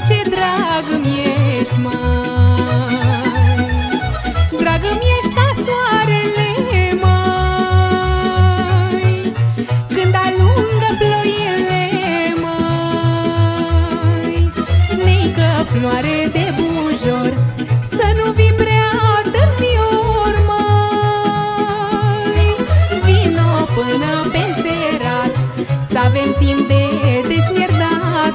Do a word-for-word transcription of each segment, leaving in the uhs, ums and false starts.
ce drag îmi ești, mai drag îmi ești ca soarele, mai când alungă ploile, mai neică floare de bujor, să nu vii prea târzior, mai vino până pe serat, să avem timp de desmierdat,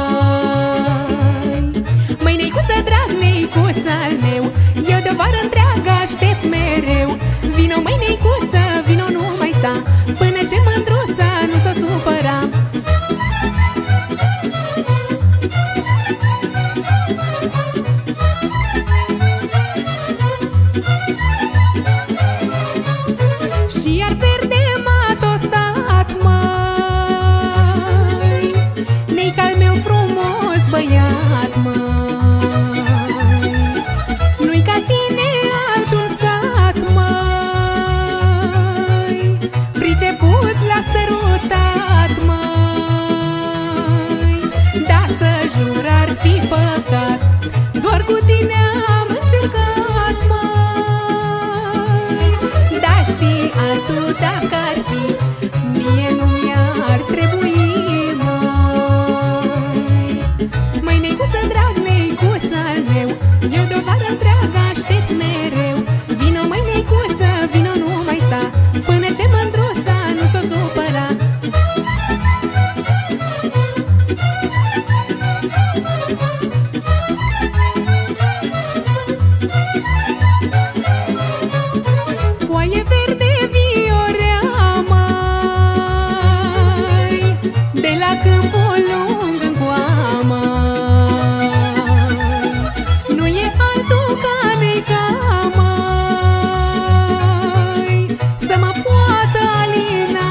mai măi, neicuță drag, neicuță al meu, eu de o vară întreagă aștept mereu. Vino, măi, neicuță, vino, nu mai sta, până ce mândruța nu s-o supăra. Și iar verde m-a tostat, mai neica-l meu frumos băiat, mai nu-i ca tine altul sat, mai priceput l-a sărutat, mai da să jur ar fi păcat, doar cu tine am încercat, mai da și altul dacă ar fi, mie nu mi-ar trebui, mai măi, neicuță drag, neicuță al meu, eu de o vară întreagă aștept mereu. Vino, măi, neicuță, vino, nu mai sta, până ce mândruța nu s-o supăra. Foaie verde viorea, mai de la câmpul lung încoa, mai nu e altul ca neica, mai să mă poată alina,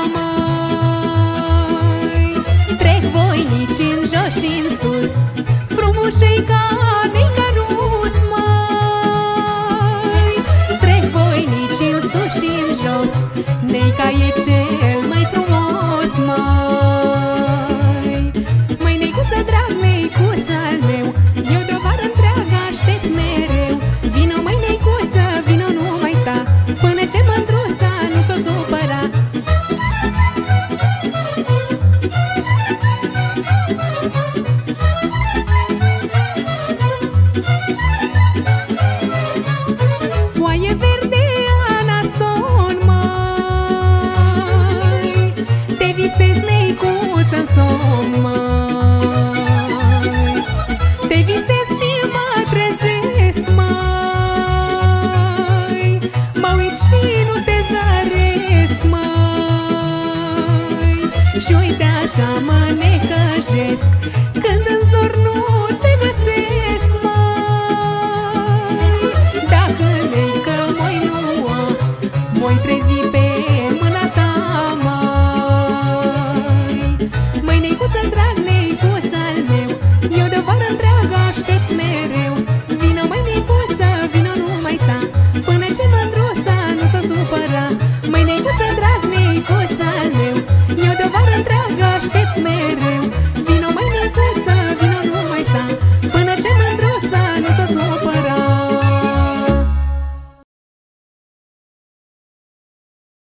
mai trec voinici în jos și în sus, frumușei ca neica rus, mai trec voinici în sus și în jos, neica e cel mai frumos, mai măi, neicuță drag, neicuță al meu, eu de o vară întreagă aștept mereu. Vino, măi, neicuță, vino, nu mai sta, până ce mândruța nu s-o supăra. Foaie verde anason, mai te visez, neicuță-n somn, mai te visez și mă trezesc, mai mă uit și nu te zăresc, mai și uite așa mă necăjesc.